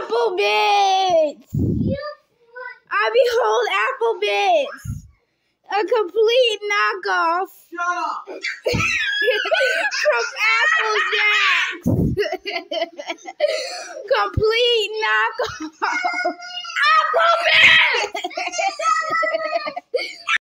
Apple Bits. I behold Apple Bits. A complete knockoff. Shut up. From Apple Jacks. Complete knockoff.